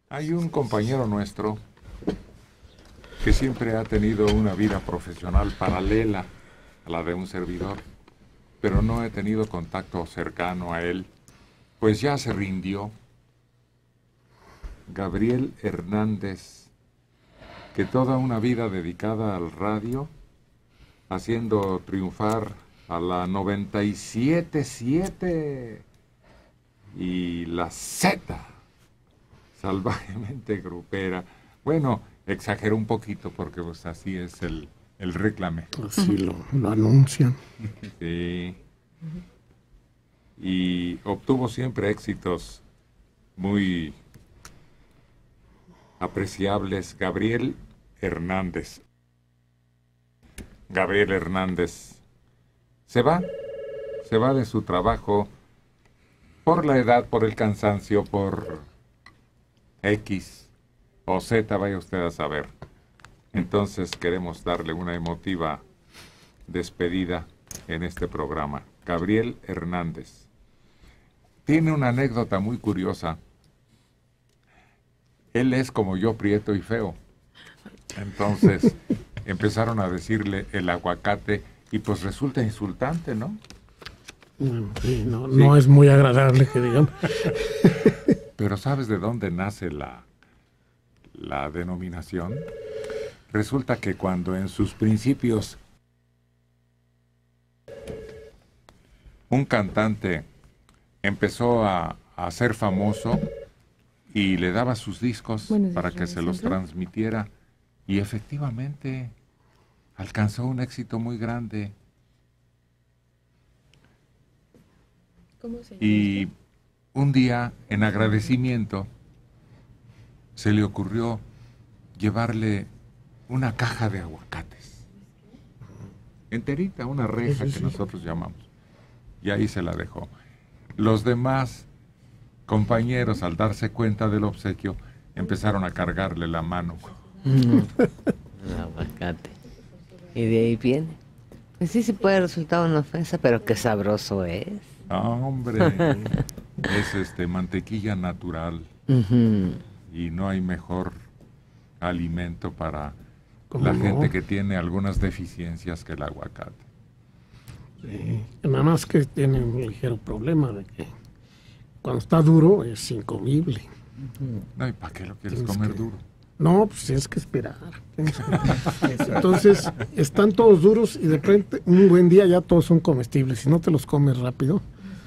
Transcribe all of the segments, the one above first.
Hay un compañero nuestro que siempre ha tenido una vida profesional paralela a la de un servidor, pero no he tenido contacto cercano a él, pues ya se rindió. Gabriel Hernández, que toda una vida dedicada al radio, haciendo triunfar a la 97.7 y la Z, salvajemente grupera. Bueno, exageró un poquito porque pues así es el réclame. Así lo anuncian. Sí. Y obtuvo siempre éxitos muy apreciables. Gabriel Hernández. Gabriel Hernández se va de su trabajo por la edad, por el cansancio, por X o Z, vaya usted a saber. Entonces queremos darle una emotiva despedida en este programa. Gabriel Hernández tiene una anécdota muy curiosa. Él es como yo, prieto y feo. Entonces empezaron a decirle el aguacate y pues resulta insultante, ¿no? Sí, no es muy agradable que digamos. Pero ¿sabes de dónde nace la denominación? Resulta que cuando en sus principios un cantante empezó a ser famoso y le daba sus discos para que se los transmitiera, y efectivamente alcanzó un éxito muy grande. ¿Cómo se llama? Y un día, en agradecimiento, se le ocurrió llevarle una caja de aguacates. Enterita, una reja que nosotros llamamos. Y ahí se la dejó. Los demás compañeros, al darse cuenta del obsequio, empezaron a cargarle la mano. Un aguacate. Y de ahí viene. Pues sí, puede resultar una ofensa, pero qué sabroso es. Hombre, es mantequilla natural. Y no hay mejor alimento para la gente que tiene algunas deficiencias que el aguacate. Sí. Nada más que tiene un ligero problema de que cuando está duro es incomible. No, ¿y para qué lo quieres comer duro? No, pues tienes que esperar. Entonces, están todos duros y de repente, un buen día ya todos son comestibles. Si no te los comes rápido,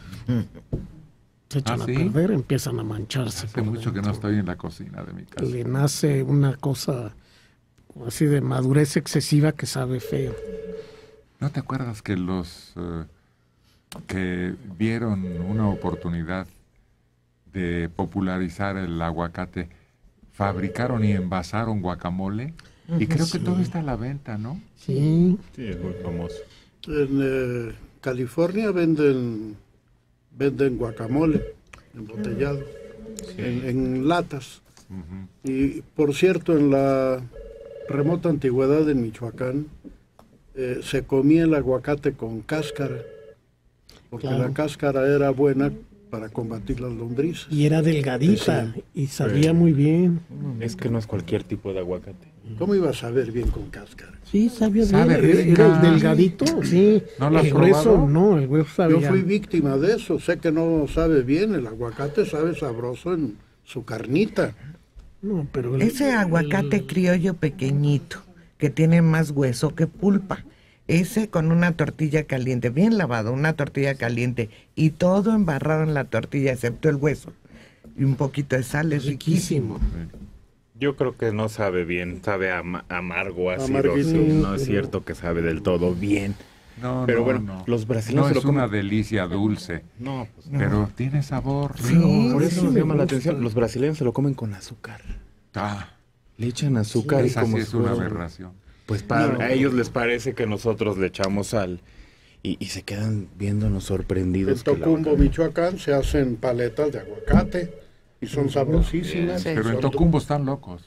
se echan a perder, empiezan a mancharse. Hace mucho que no estoy en la cocina de mi casa. Le nace una cosa así de madurez excesiva que sabe feo. ¿No te acuerdas que los que vieron una oportunidad de popularizar el aguacate fabricaron y envasaron guacamole? Y creo que todo está a la venta, ¿no? Sí. Sí, es muy famoso. En California venden guacamole embotellado, en latas. Y por cierto, en la remota antigüedad en Michoacán, se comía el aguacate con cáscara, porque la cáscara era buena para combatir las lombrices. Y era delgadita y sabía muy bien. Es que no es cualquier tipo de aguacate. ¿Cómo iba a saber bien con cáscara? Sí, sabía ¿Sabe bien. rica? Era el delgadito, sí. ¿No lo has el grueso, probado? no, el grueso sabía. Yo fui víctima de eso, sé que no sabe bien, el aguacate sabe sabroso en su carnita. No, pero ese aguacate criollo pequeñito, que tiene más hueso que pulpa, ese con una tortilla caliente, bien lavado, una tortilla caliente, y todo embarrado en la tortilla, excepto el hueso, y un poquito de sal, es riquísimo. Yo creo que no sabe bien, sabe amargo, ácido, Amarguísimo. sí, no es cierto que sabe del todo bien. No, pero no, bueno, no. los brasileños no se lo es comen. una delicia dulce, No, pues pero tiene sabor. Sí, por eso sí nos me llama la gusta. atención. Los brasileños se lo comen con azúcar. Le echan azúcar y esa como sí es si una fuera- aberración. Pues a ellos les parece que nosotros le echamos sal y se quedan viéndonos En sorprendidos. que la Tocumbo, vaca- Michoacán, se hacen paletas de aguacate y son sabrosísimas. Pero en Son Tocumbo están locos.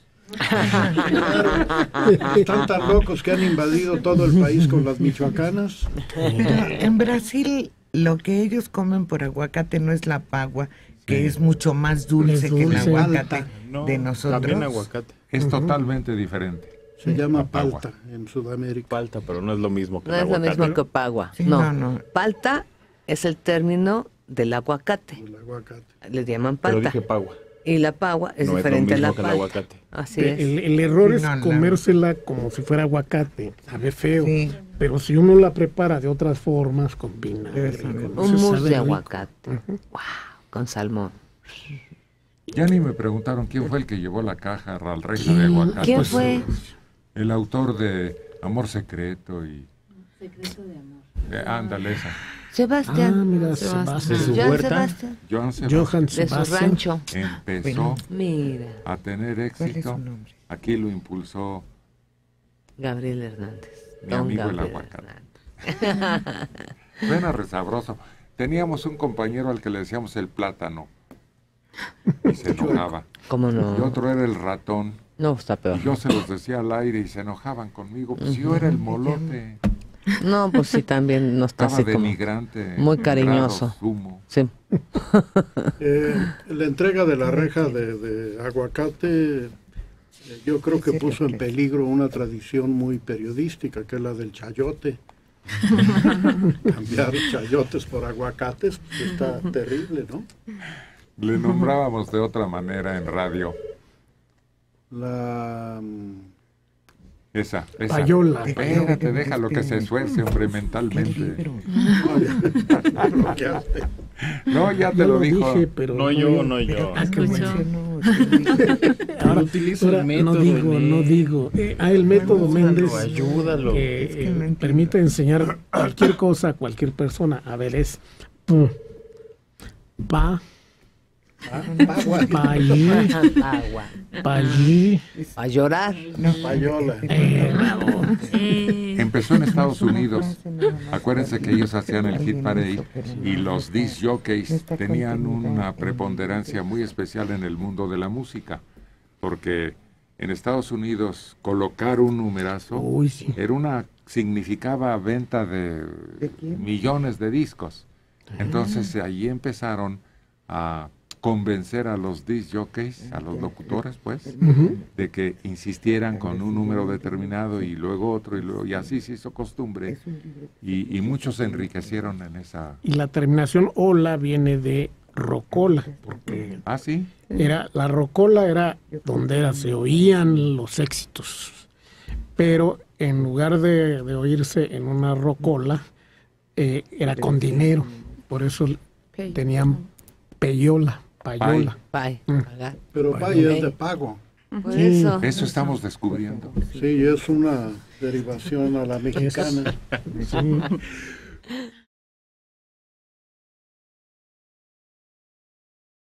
Están tan locos que han invadido todo el país con las michoacanas. Pero en Brasil lo que ellos comen por aguacate no es la pagua, que es mucho más dulce Es que el dulce. aguacate No, de nosotros. también aguacate. Es totalmente diferente. Se llama La pagua. palta en Sudamérica. Palta, pero no es lo mismo que No el es lo aguacate. mismo que pagua. Sí, no. no. Palta es el término del aguacate. El aguacate. Le llaman Pero palta. dije pagua. Y la pagua es No es lo diferente a la mismo que el palta. aguacate. Así es. El error Sí, es no, no. comérsela como si fuera aguacate. Sabe feo. Sí. Pero si uno la prepara de otras formas, con vinagre. Debe saber. con Un eso mousse sabe de rico. aguacate. Wow, con salmón. Ya ni me preguntaron quién fue el que llevó la caja al reja de aguacate. ¿Quién Pues, fue? el autor de Amor Secreto y... Secreto de amor. Ándale, esa. Sebastián. Ah, mira, Sebastián. Sebastián. De su Joan huerta. Sebastián. Joan Sebastián Johann De su Sebastián. rancho. empezó Mira, a tener ¿Cuál es éxito. su nombre? Aquí lo impulsó Gabriel Hernández. Mi amigo el Gabriel aguacate. Hernández. Suena resabroso. Teníamos un compañero al que le decíamos el plátano. Y se enojaba. ¿Cómo Y no? otro era el ratón. No, está peor. Y yo se los decía al aire y se enojaban conmigo. Pues yo era el molote. No, pues sí, también no está Estaba así de como... migrante. muy en cariñoso. grado sumo. Sí. La entrega de la reja de aguacate, yo creo que puso en peligro una tradición muy periodística, que es la del chayote. Cambiar chayotes por aguacates pues, está terrible, ¿no? Le nombrábamos de otra manera en radio. La Esa. Payola. Espérate, déjalo que se esfuerce, hombre, mentalmente. No, ya te Yo lo dijo. dije, pero No yo, no yo. Ah, qué bueno. Escuchó. Utiliza el Ahora, método, no Inés. digo. El método Méndez ayúdalo. que, permite enseñar cualquier cosa a cualquier persona. A ver, es pa, pa allí, Agua. pa allí. A llorar. payola. Bravo. Empezó en Estados Unidos. Acuérdense que ellos hacían el hit parade y los disc jockeys tenían una preponderancia muy especial en el mundo de la música, porque en Estados Unidos colocar un numerazo Uy, sí. significaba venta de millones de discos. Entonces allí empezaron a convencer a los disc jockeys, a los locutores, pues, de que insistieran con un número determinado y luego otro y así se hizo costumbre y muchos se enriquecieron en esa. Y la terminación ola viene de rocola, porque Ah, sí. la rocola era donde se oían los éxitos, pero en lugar de oírse en una rocola, era con dinero, por eso tenían payola. Bye. Pagar. Pero pay es de pago. Por Sí. eso. Eso estamos descubriendo. Sí, es una derivación a la mexicana. Sí.